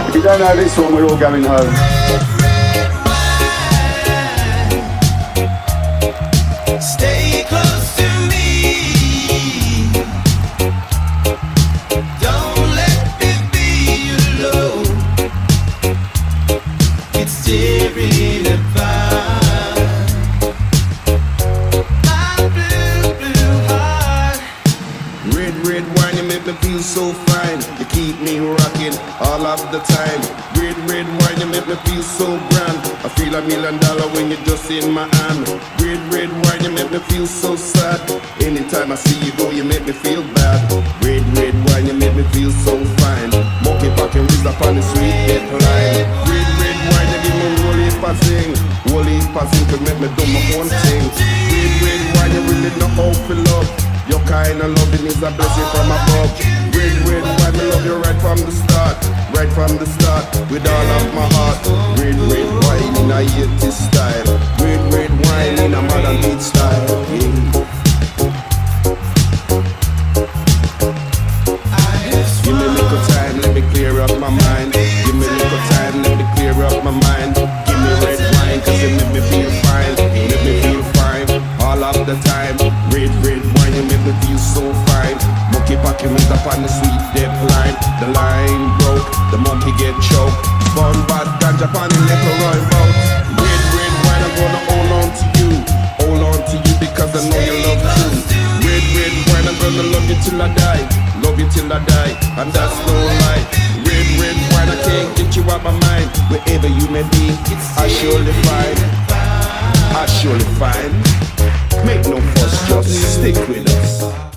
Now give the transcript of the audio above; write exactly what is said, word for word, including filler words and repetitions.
If you don't know this one, we're all going home. Stay close to me. Don't let me be alone. It's tearing apart my blue, blue heart. Red, red wine, you make me feel so fine. You keep me rocking all of the time. Red, red wine, you make me feel so grand. I feel a million dollar when you're just in my hand. Red, red wine, you make me feel so sad. Anytime I see you go, you make me feel bad. Red, red wine, you make me feel so fine. Monkey packing wrist up on the sweet get line. Red, red wine, you give me woolly passing. Woolly passing could make me do my own thing. Red, red wine, you really know how to love. Your kind of loving is a blessing from above. Red, red wine, I love you right from the start. Right from the start, with all of my heart. Red, red wine in a eighties style. Red, red wine in a modern beat style. Yeah. Give me a little time, let me clear up my mind. Give me a little time, let me clear up my mind. Give me red wine, cause it make me feel fine. Make me feel fine, all of the time. Red, red wine, you make me feel so fine. Monkey packing with up on the sweet dead line. The line broke, the monkey get choked. Bun bad ganja on the little run boat. Red, red wine, I'm gonna hold on to you. Hold on to you because I know you love too. Red, red wine, I'm gonna love you till I die. Love you till I die, and that's no lie. Red, red wine, I can't get you out my mind. Wherever you may be, I surely find. I surely find. Make no fuss, just stick with us.